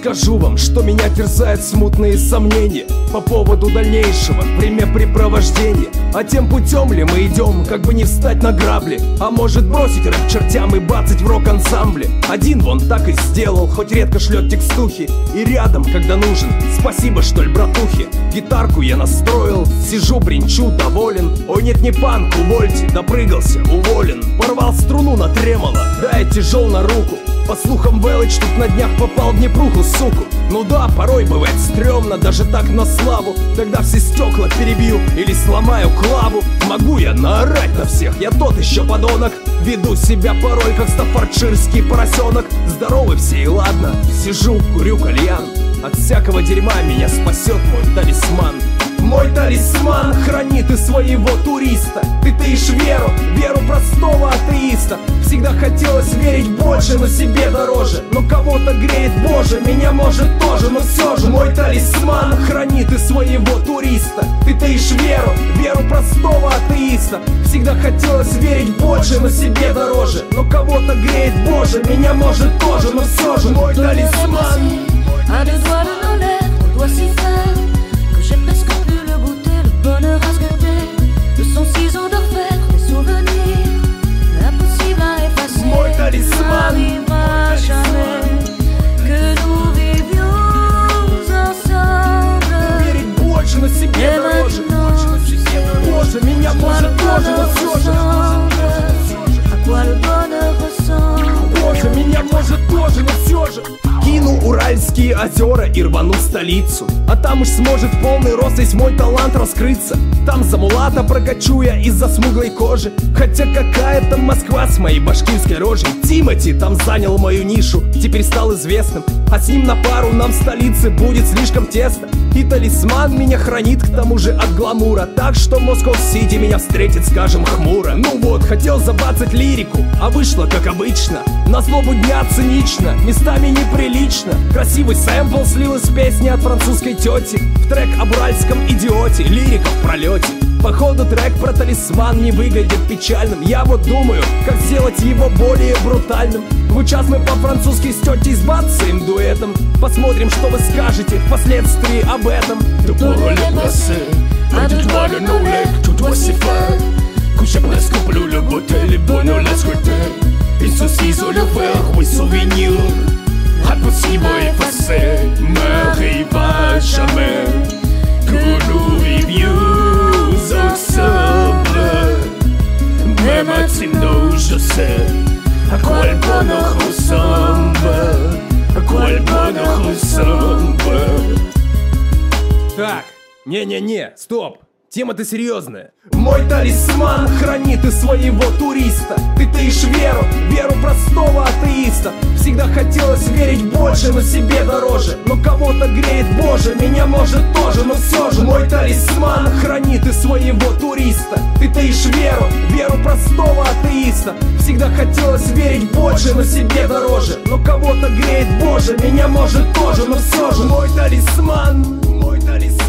Скажу вам, что меня терзают смутные сомнения по поводу дальнейшего времяпрепровождения. А тем путем ли мы идем, как бы не встать на грабли? А может бросить рэп чертям и бацать в рок-ансамбле? Один вон так и сделал, хоть редко шлет текстухи. И рядом, когда нужен, спасибо, что ли, братухи. Гитарку я настроил, сижу, бренчу, доволен. Ой, нет, не панк, увольте, допрыгался, уволен. Порвал струну на тремоло, да я тяжел на руку. По слухам, Велыч тут на днях попал в Днепруху, суку. Ну да, порой бывает стрёмно, даже так на славу. Тогда все стекла перебью или сломаю клаву. Могу я наорать на всех, я тот еще подонок. Веду себя порой, как стаффордширский поросенок. Здоровы все и ладно, сижу, курю кальян. От всякого дерьма меня спасет мой талисман. Мой талисман хранит и своего туриста. Ты таишь веру, веру простого атеиста. Всегда хотелось верить больше, но себе дороже. Но кого-то греет Боже, меня может тоже, но все же мой талисман хранит и своего туриста. Ты таишь веру, веру простого атеиста. Всегда хотелось верить больше, но себе дороже. Но кого-то греет Боже, меня может тоже, но все же мой талисман. À deux doigts de nos lèvres, on doit s'y faire, que j'ai presque pu le goûter, le bonheur à sculpter, de son ciseau de fer, des souvenirs, impossible à effacer. Мой талисман N'arrivera jamais que nous vivions ensemble. Верить больше, но себе дороже. Боже, меня может тоже, но все же. À quoi le bonheur ressemble? Боже, меня может тоже, но все же. Кину Уральские озера и рвану в столицу. А там уж сможет в полный рост весь мой талант раскрыться. Там за мулата прокачу я из-за смуглой кожи. Хотя какая там Москва с моей башкирской рожей. Тимати там занял мою нишу, теперь стал известным. А с ним на пару нам в столице будет слишком тесно. И талисман меня хранит к тому же от гламура. Так что Москва-Сити меня встретит, скажем, хмуро. Ну вот, хотел забацать лирику, а вышло как обычно. На злобу дня цинично, местами неприлично. Красивый сэмпл слил из песни от французской тети в трек об уральском идиоте, лирика в пролете. Походу трек про талисман не выглядит печальным. Я вот думаю, как сделать его более брутальным. В час мы по-французски с тетей сбацаем дуэтом. Посмотрим, что вы скажете впоследствии об этом. À deux doigts de nos lèvres, tout doit s'y faire, que j'ai presque plus le goûter, le bonheur l'a sculpter. Et ce ciseau de fer, oui, souvenir impossible à effacer. N'arrivera jamais que nous vivions ensemble. Même à Tindo, je sais à quoi le bonheur ressemble. À quoi le bonheur ressemble. Так, не-не-не, стоп. Тема-то серьезная. Мой талисман хранит и своего туриста. Ты таишь веру, веру простого атеиста. Всегда хотелось верить больше, но себе дороже. Но кого-то греет Боже, меня может тоже, но все же мой талисман хранит и своего туриста. Ты таишь веру, веру простого атеиста. Всегда хотелось верить больше, но себе дороже. Но кого-то греет Боже, меня может тоже, но все же мой талисман. Мой талисман.